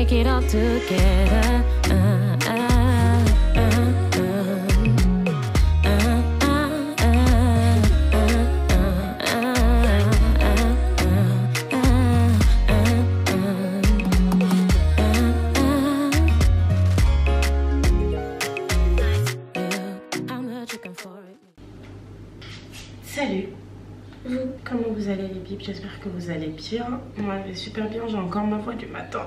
make it all together. Salut, comment vous allez les bips? J'espère que vous allez bien. Moi je vais super bien, j'ai encore ma voix du matin.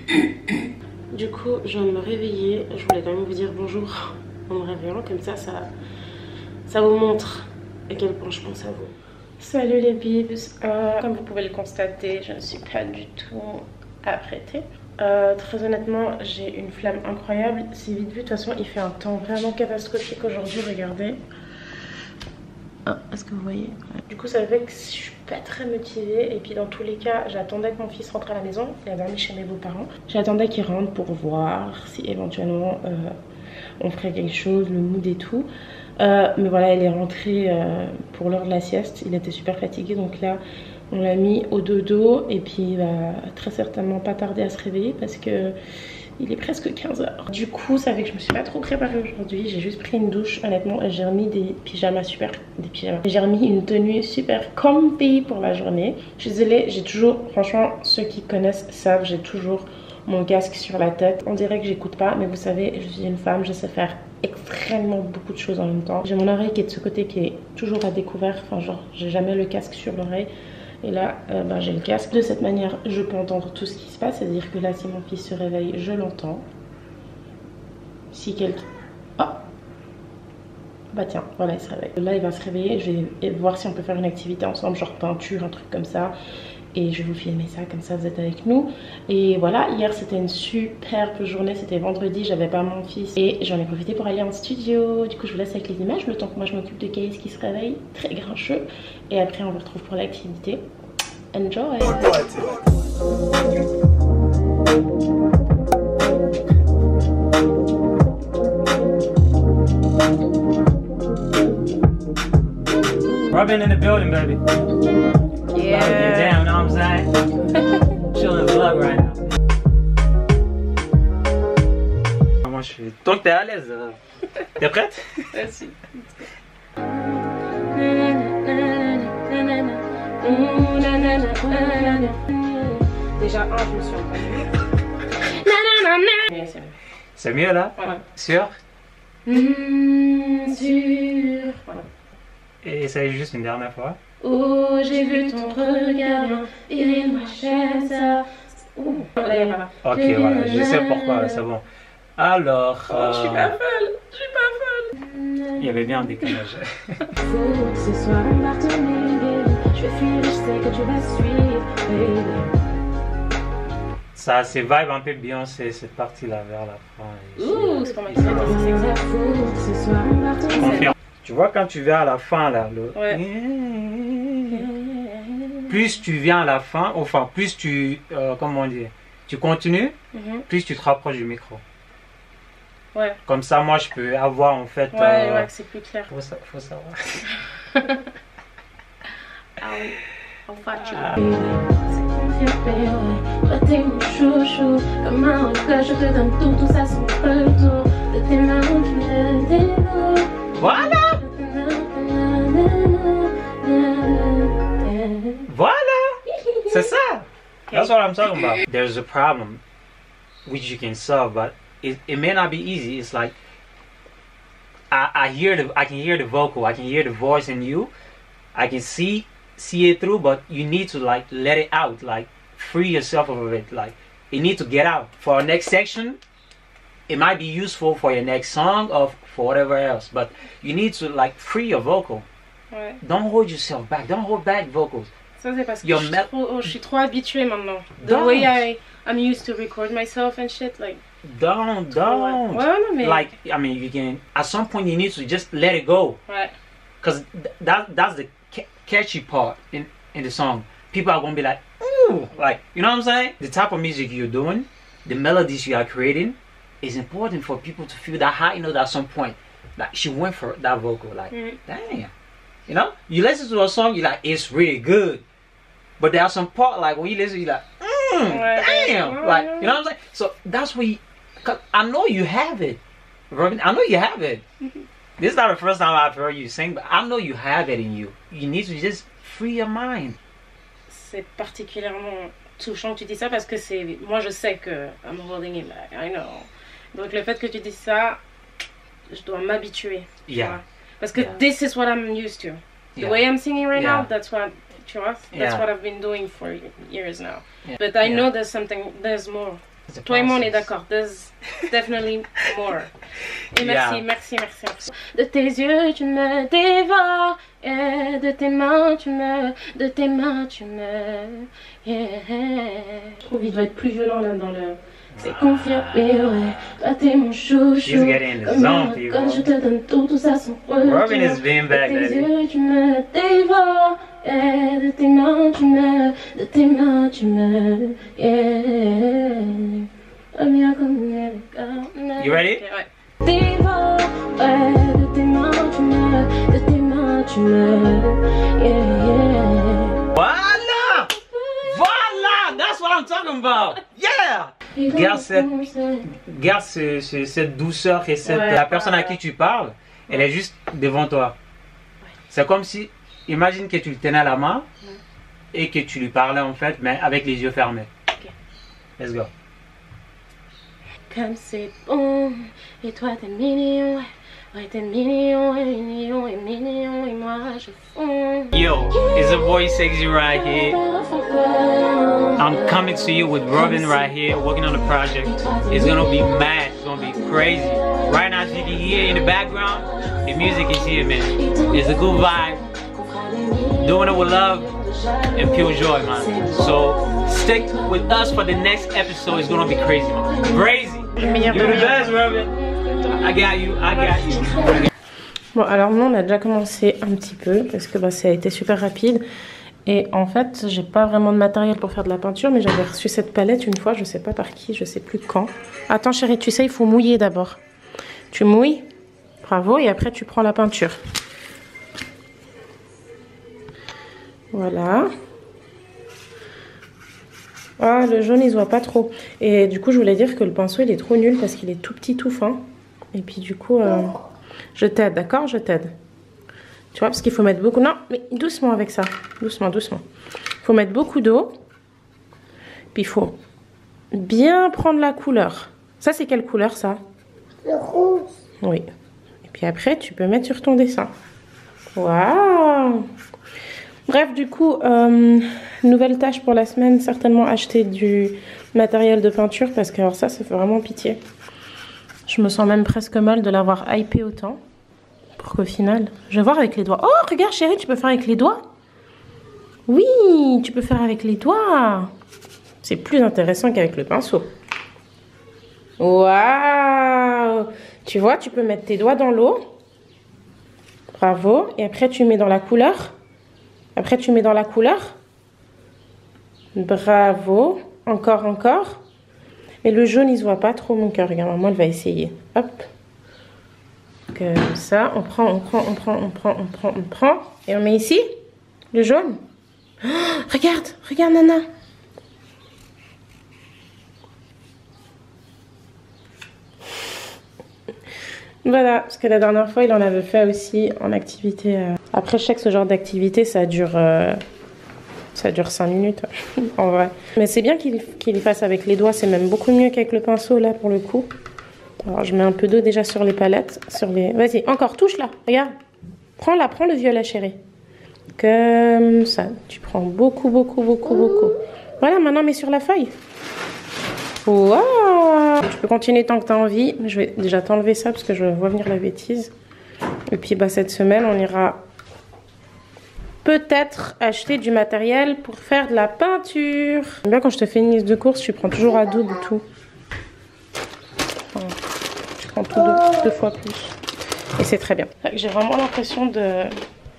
Du coup je viens de me réveiller, je voulais quand même vous dire bonjour en me réveillant, comme ça vous montre à quel point je pense à vous. Salut les bips, comme vous pouvez le constater, je ne suis pas du tout apprêtée. Très honnêtement, j'ai une flamme incroyable, c'est vite vu, de toute façon il fait un temps vraiment catastrophique aujourd'hui, regardez. Ah, est-ce que vous voyez? Du coup ça fait que je suis pas très motivée et puis dans tous les cas j'attendais que mon fils rentre à la maison. Il a dormi chez mes beaux-parents. J'attendais qu'il rentre pour voir si éventuellement on ferait quelque chose, le mood et tout. Mais voilà, il est rentré pour l'heure de la sieste. Il était super fatigué donc là on l'a mis au dodo et puis il va très certainement pas tarder à se réveiller parce que il est presque 15 h. Du coup, ça fait que je me suis pas trop préparée aujourd'hui. J'ai juste pris une douche, honnêtement. J'ai remis des pyjamas super... Des pyjamas. J'ai remis une tenue super comfy pour la journée. Je suis désolée, j'ai toujours... Franchement, ceux qui connaissent savent, j'ai toujours mon casque sur la tête. On dirait que j'écoute pas, mais vous savez, je suis une femme, je sais faire extrêmement beaucoup de choses en même temps. J'ai mon oreille qui est de ce côté qui est toujours à découvert. Enfin, genre, j'ai jamais le casque sur l'oreille. Et là, j'ai le casque. De cette manière, je peux entendre tout ce qui se passe. C'est-à-dire que là, si mon fils se réveille, je l'entends. Si quelqu'un... Oh! Bah tiens, voilà, il se réveille. Là, il va se réveiller. Je vais voir si on peut faire une activité ensemble, genre peinture, un truc comme ça. Et je vais vous filmer ça, comme ça, vous êtes avec nous. Et voilà, hier, c'était une superbe journée. C'était vendredi, j'avais pas mon fils. Et j'en ai profité pour aller en studio. Du coup, je vous laisse avec les images. Le temps que moi, je m'occupe de Case qui se réveille. Très grincheux. Et après, on vous retrouve pour l'activité. Enjoy! Robin in the building, baby. Yeah. Damn, you know what I'm saying? Chilling vlog right now. Moi, je suis. Donc, t'es à l'aise. T'es prête? Merci. Déjà, je me suis entendue. C'est mieux là? Ouais. Sûr? Sûr. Voilà. Et essaye juste une dernière fois. Oh, j'ai vu ton regard, il m'achète ça. Là, il y a pas là. Ok, voilà, je sais pourquoi, c'est bon. Alors. Oh, je suis pas folle, je suis pas folle. Il y avait bien un décalage. Faut que ce soit un partenaire. Je vais fuir, je sais que tu vas suivre, baby. Ça, c'est vibe un peu Beyoncé, cette partie-là vers la fin. Ouh, c'est pas mal, c'est exact. Faut que ce soit un partenaire. Confirme. Tu vois, quand tu viens à la fin, là, le... Ouais. Plus tu viens à la fin, enfin, plus tu, comment dire, tu continues, plus tu te rapproches du micro. Ouais. Comme ça, moi, je peux avoir, en fait... Ouais, c'est plus clair. Faut savoir. I'll fight you. T'es mon chouchou, comme un regard, je te donne tout ça sans retour. De tes mains, tu me dévoiles. Voilà! Voilà! C'est ça! That's what I'm talking about. There's a problem which you can solve, but it may not be easy. It's like I can hear the vocal, I can hear the voice in you. I can see it through, but you need to like let it out, like free yourself of it. Like it needs to get out. For our next section, it might be useful for your next song or for whatever else, but you need to like free your vocal. Ouais. Don't hold yourself back. Don't hold back vocals. Ça c'est parce que je suis trop habituée maintenant. The way I'm used to record myself and shit, like. Don't. Ouais, non, mais... Like, I mean, you can. At some point, you need to just let it go. Ouais. Cause that's the catchy part in the song. People are gonna be like, ooh, like, you know what I'm saying? The type of music you're doing, the melodies you are creating, is important for people to feel that high note at some point. Like she went for that vocal, like, damn. You know, you listen to a song, you're like, it's really good. But there are some part like when you listen, you're like, damn, like, you know what I'm saying? So that's what cause I know you have it, Robin. I know you have it. This is not the first time I've heard you sing, but I know you have it in you. You need to just free your mind. C'est particulièrement touchant que tu dis ça parce que c'est, moi je sais que I'm holding it back, I know. Donc le fait que tu dis ça, je dois m'habituer. Yeah. Parce que this is what I'm used to. The way I'm singing right now, that's what, tu vois, that's what I've been doing for years now. But I know there's something, there's more. Toi et moi on est d'accord, there's definitely more. Et merci, merci. De tes yeux tu me dévores, et de tes mains tu me, yeah. Je trouve qu'il doit être plus violent là dans le... C'est confirmé, ouais, toi t'es mon chouchou. She's getting in the zone, people. Quand je te donne tout, tout ça sans retour. Robin is being back, de tes baby. yeux tu me dévores, et de tes mains tu me, yeah. You ready? Okay, ouais. Dévore, de tes mains tu me, yeah. Voila! Voila! That's what I'm talking about! Yeah! Garde cette douceur et la personne à qui tu parles, elle est juste devant toi. C'est comme si, imagine que tu le tenais à la main et que tu lui parlais en fait, mais avec les yeux fermés. Okay. Let's go. Comme c'est bon, et toi t'es mignon, ouais t'es mignon, et moi je fonds. Yo, it's a boy Sexy right here. I'm coming to you with Robin right here, working on the project. It's gonna be mad, it's gonna be crazy. Right now, as you can hear in the background, the music is here, man. It's a good vibe. Doing it with love and pure joy, man. So stick with us for the next episode. It's gonna be crazy, man. Crazy. You're the best, Robin. I got you. Bon, alors nous on a déjà commencé un petit peu parce que ça a été super rapide. Et en fait, j'ai pas vraiment de matériel pour faire de la peinture, mais j'avais reçu cette palette une fois, je sais pas par qui, je sais plus quand. Attends chérie, tu sais, il faut mouiller d'abord. Tu mouilles, bravo, et après tu prends la peinture. Voilà. Ah, le jaune il se voit pas trop. Et du coup, je voulais dire que le pinceau il est trop nul parce qu'il est tout petit, tout fin. Et puis du coup, je t'aide, d'accord? Je t'aide. Tu vois, parce qu'il faut mettre beaucoup... Non, mais doucement avec ça. Doucement, doucement. Il faut mettre beaucoup d'eau. Puis il faut bien prendre la couleur. Ça, c'est quelle couleur, ça? Le rouge. Oui. Et puis après, tu peux mettre sur ton dessin. Waouh! Bref, du coup, nouvelle tâche pour la semaine. Certainement acheter du matériel de peinture. Parce que alors ça fait vraiment pitié. Je me sens même presque mal de l'avoir hypé autant. Pour qu'au final, je vais voir avec les doigts. Oh, regarde chérie, tu peux faire avec les doigts? Oui, tu peux faire avec les doigts. C'est plus intéressant qu'avec le pinceau. Waouh! Tu vois, tu peux mettre tes doigts dans l'eau. Bravo. Et après, tu mets dans la couleur. Après, tu mets dans la couleur. Bravo. Encore, encore. Et le jaune, il se voit pas trop, mon cœur. Regarde, maman, elle va essayer. Hop. Comme ça, on prend. Et on met ici, le jaune. Oh, regarde, Nana. Voilà, parce que la dernière fois, il en avait fait aussi en activité. Après, je sais que ce genre d'activité, ça dure 5 minutes, en vrai. Mais c'est bien qu'il y fasse avec les doigts, c'est même beaucoup mieux qu'avec le pinceau, là, pour le coup. Alors, je mets un peu d'eau déjà sur les palettes. Vas-y, encore, touche là. Regarde. Prends le violet, chérie. Comme ça. Tu prends beaucoup. Voilà, maintenant, mets sur la feuille. Waouh! Tu peux continuer tant que tu as envie. Je vais déjà t'enlever ça parce que je vois venir la bêtise. Et puis, cette semaine, on ira peut-être acheter du matériel pour faire de la peinture. J'aime bien quand je te fais une liste de courses, tu prends toujours à double tout. Tu prends tout deux fois plus. Et c'est très bien. J'ai vraiment l'impression d'être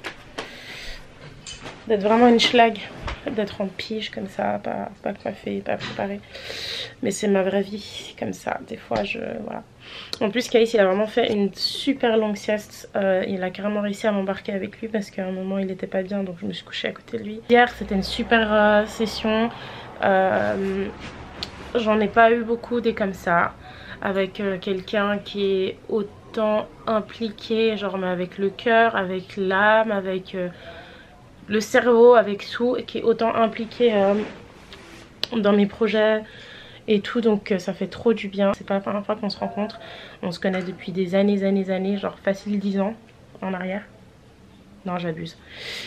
vraiment une schlag. D'être en pige comme ça, pas coiffée, pas préparée. Mais c'est ma vraie vie, comme ça. Des fois, voilà. En plus, Caïs, il a vraiment fait une super longue sieste. Il a carrément réussi à m'embarquer avec lui parce qu'à un moment, il n'était pas bien. Donc, je me suis couchée à côté de lui. Hier, c'était une super session. J'en ai pas eu beaucoup des comme ça, avec quelqu'un qui est autant impliqué, genre mais avec le cœur, avec l'âme, avec le cerveau, avec tout, et qui est autant impliqué dans mes projets et tout, donc ça fait trop du bien. C'est pas la première fois qu'on se rencontre, on se connaît depuis des années, genre facile 10 ans en arrière. Non, j'abuse,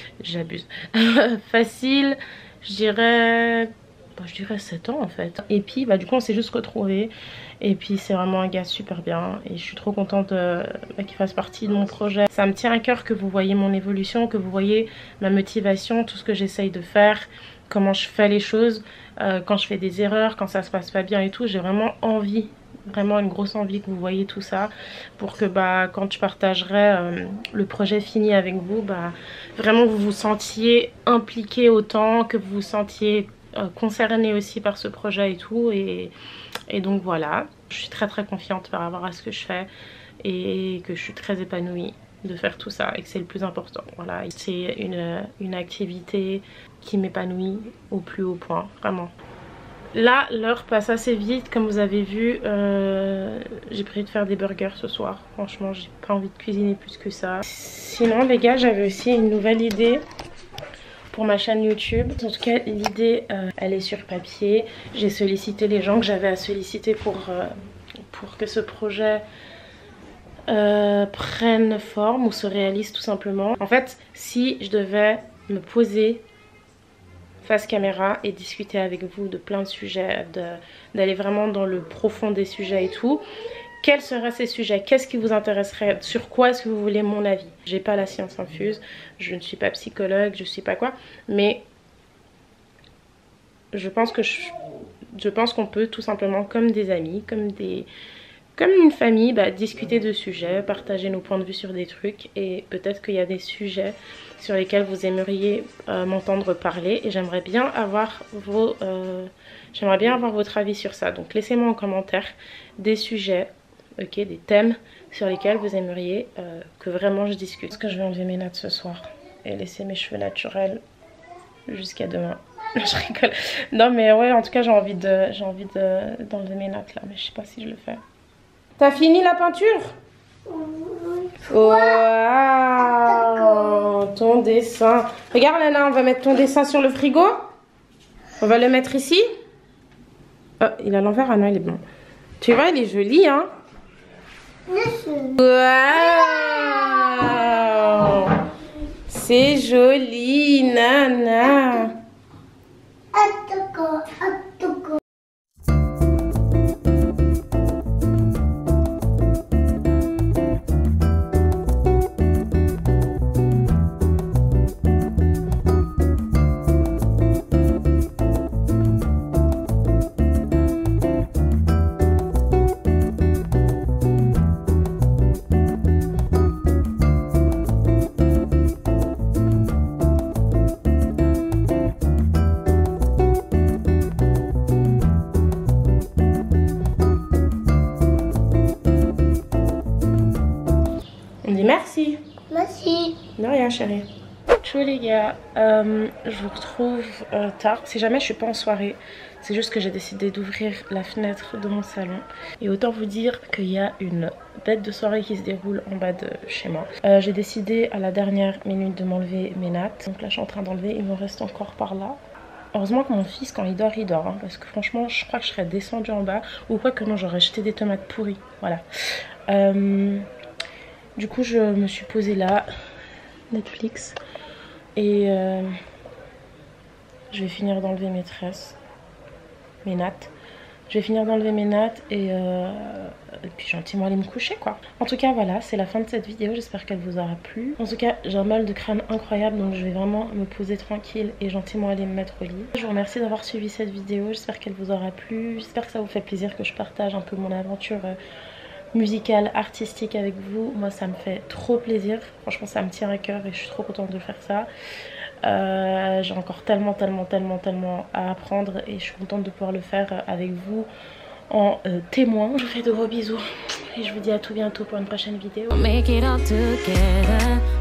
facile, je dirais 7 ans en fait. Et puis du coup on s'est juste retrouvés, et puis c'est vraiment un gars super bien, et je suis trop contente qu'il fasse partie de mon projet. Ça me tient à cœur que vous voyez mon évolution, que vous voyez ma motivation, tout ce que j'essaye de faire, comment je fais les choses, quand je fais des erreurs, quand ça se passe pas bien et tout. J'ai vraiment envie, vraiment une grosse envie que vous voyez tout ça, pour que quand je partagerai le projet fini avec vous, vraiment vous vous sentiez impliqué autant, que vous vous sentiez concerné aussi par ce projet et tout, et donc voilà, je suis très confiante par rapport à ce que je fais, et que je suis très épanouie de faire tout ça, et que c'est le plus important. Voilà, c'est une activité qui m'épanouit au plus haut point, vraiment. Là, l'heure passe assez vite, comme vous avez vu. J'ai prévu de faire des burgers ce soir. Franchement, j'ai pas envie de cuisiner plus que ça. Sinon, les gars, j'avais aussi une nouvelle idée pour ma chaîne YouTube. En tout cas, l'idée, elle est sur papier. J'ai sollicité les gens que j'avais à solliciter pour que ce projet prenne forme ou se réalise tout simplement. En fait, si je devais me poser face caméra et discuter avec vous de plein de sujets, d'aller vraiment dans le profond des sujets et tout, quels seraient ces sujets? Qu'est-ce qui vous intéresserait? Sur quoi est-ce que vous voulez mon avis? J'ai pas la science infuse, je ne suis pas psychologue, je sais pas quoi, mais je pense qu'on peut tout simplement, comme des amis, comme une famille, discuter de sujets, partager nos points de vue sur des trucs, et peut-être qu'il y a des sujets sur lesquels vous aimeriez m'entendre parler, et j'aimerais bien avoir votre avis sur ça. Donc laissez-moi en commentaire des sujets, ok, des thèmes sur lesquels vous aimeriez que vraiment je discute. Parce que je vais enlever mes nattes ce soir et laisser mes cheveux naturels jusqu'à demain. Je rigole. Non mais ouais, en tout cas j'ai envie d'enlever mes nattes là, mais je sais pas si je le fais. T'as fini la peinture? Wow, ton dessin. Regarde Lana, on va mettre ton dessin sur le frigo. On va le mettre ici. Oh, il a l'envers. Ah non, il est blanc. Tu vois, il est joli, hein? Wow, c'est joli, Nana. Merci. Merci. De rien, chérie. Ciao les gars, je vous retrouve tard. Si jamais je suis pas en soirée, c'est juste que j'ai décidé d'ouvrir la fenêtre de mon salon. Et autant vous dire qu'il y a une bête de soirée qui se déroule en bas de chez moi. J'ai décidé à la dernière minute de m'enlever mes nattes. Donc là je suis en train d'enlever, il me reste encore par là. Heureusement que mon fils, quand il dort hein, parce que franchement je crois que je serais descendue en bas. Ou quoi que non, j'aurais jeté des tomates pourries. Voilà. Du coup je me suis posée là, Netflix, et je vais finir d'enlever mes tresses, mes nattes. Je vais finir d'enlever mes nattes et puis gentiment aller me coucher quoi. En tout cas voilà, c'est la fin de cette vidéo, j'espère qu'elle vous aura plu. En tout cas j'ai un mal de crâne incroyable, donc je vais vraiment me poser tranquille et gentiment aller me mettre au lit. Je vous remercie d'avoir suivi cette vidéo, j'espère qu'elle vous aura plu, j'espère que ça vous fait plaisir que je partage un peu mon aventure musicale, artistique avec vous. Moi ça me fait trop plaisir, franchement ça me tient à cœur et je suis trop contente de faire ça. J'ai encore tellement à apprendre et je suis contente de pouvoir le faire avec vous en témoin. Je vous fais de gros bisous et je vous dis à tout bientôt pour une prochaine vidéo. Make it all together.